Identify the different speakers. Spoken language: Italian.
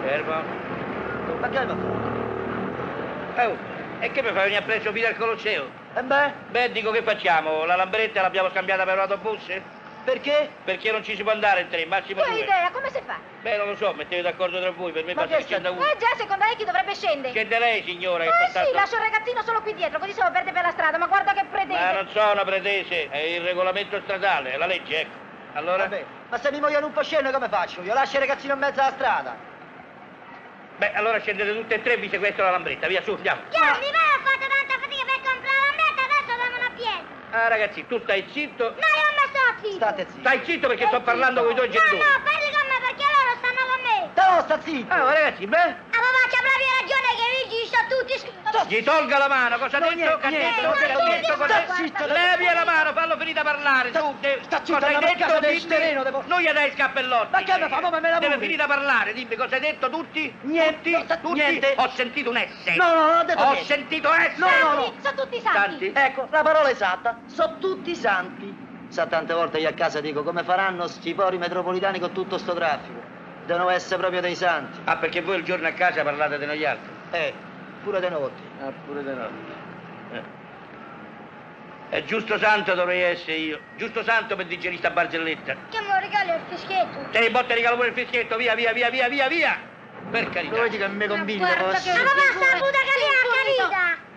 Speaker 1: Fermo.
Speaker 2: Ma che mi fa?
Speaker 1: Oh, e che mi fai venire presso fino al Colosseo?
Speaker 2: E beh?
Speaker 1: Beh, dico, che facciamo? La lambretta l'abbiamo scambiata per un autobus?
Speaker 2: Perché?
Speaker 1: Perché non ci si può andare in tre, massimo
Speaker 3: Tu hai
Speaker 1: 2.
Speaker 3: idea, come si fa?
Speaker 1: Beh, non lo so, mettete d'accordo tra voi, per me
Speaker 2: Ma
Speaker 1: basta
Speaker 2: che
Speaker 1: che scenda uno.
Speaker 3: Già, secondo lei chi dovrebbe scendere?
Speaker 1: Scende lei, signora, che
Speaker 3: Sì,
Speaker 1: tanto...
Speaker 3: lascio il ragazzino solo qui dietro, così se lo perde per la strada, ma guarda che
Speaker 1: Ma
Speaker 3: pretese.
Speaker 1: non sono pretese, è il regolamento stradale, è la legge, ecco. Allora?
Speaker 2: Vabbè, ma se mi vogliono un po' scendere come faccio? Io lascio il ragazzino in mezzo alla strada.
Speaker 1: Beh, allora scendete tutte e tre e vi sequestro la lambretta, via, su, andiamo.
Speaker 4: Gianni, vai, ho fatto tanta fatica per comprare la lambretta, adesso andiamo a piedi.
Speaker 1: Ah, ragazzi, tu stai zitto.
Speaker 4: No, io non mi sto zitto.
Speaker 2: State zitto.
Speaker 1: Stai zitto perché sto parlando con i tuoi genitori.
Speaker 4: No, parli con me perché loro stanno con me.
Speaker 2: No, sta zitto.
Speaker 1: Ah, ragazzi, beh,
Speaker 4: Ah, papà, c'ha proprio ragione che i vigili sono tutti...
Speaker 1: gli tolga la mano, cosa ha
Speaker 2: No,
Speaker 1: detto?
Speaker 2: niente,
Speaker 1: Che ha
Speaker 2: niente,
Speaker 1: detto?
Speaker 2: no,
Speaker 1: Che ha
Speaker 2: no,
Speaker 1: detto?
Speaker 2: no,
Speaker 1: Cosa-
Speaker 2: sta zitto.
Speaker 1: Levi la mano, fallo finire a parlare, su.
Speaker 2: Sta zitto,
Speaker 1: Cosa hai
Speaker 2: andiamo a casa
Speaker 1: detto?
Speaker 2: del
Speaker 1: Dimmi.
Speaker 2: sereno, devo-
Speaker 1: Non gli dai scappellotti.
Speaker 2: Ma che mi fa? Ma me la
Speaker 1: Deve
Speaker 2: pure.
Speaker 1: finire a parlare, dimmi cosa hai detto, tutti?
Speaker 2: Niente,
Speaker 1: Tutti? Tutti?
Speaker 2: niente.
Speaker 1: Ho sentito un S.
Speaker 2: No, no, non ho detto
Speaker 1: Ho
Speaker 2: niente.
Speaker 1: sentito S.
Speaker 2: No, no, no.
Speaker 3: Sono tutti santi.
Speaker 1: Santi?
Speaker 2: Ecco, la parola esatta. Sono tutti santi. Sa, tante volte io a casa dico come faranno sti pori metropolitani con tutto sto traffico. Devono essere proprio dei santi.
Speaker 1: Ah, perché voi il giorno a casa parlate di noi altri?
Speaker 2: Pure di notte.
Speaker 1: Ah, pure di notte. È giusto santo dovrei essere io. Giusto santo per digerire sta barzelletta.
Speaker 4: Che me lo regali il fischietto.
Speaker 1: Te ne botte regalo pure il fischietto, via, via, via, via, via, via. Per carità.
Speaker 2: Lo vedi che mi conviene?
Speaker 3: guarda che-
Speaker 4: Ah, papà, sta puta
Speaker 3: Sì,
Speaker 4: carina,
Speaker 3: subito.
Speaker 4: carina.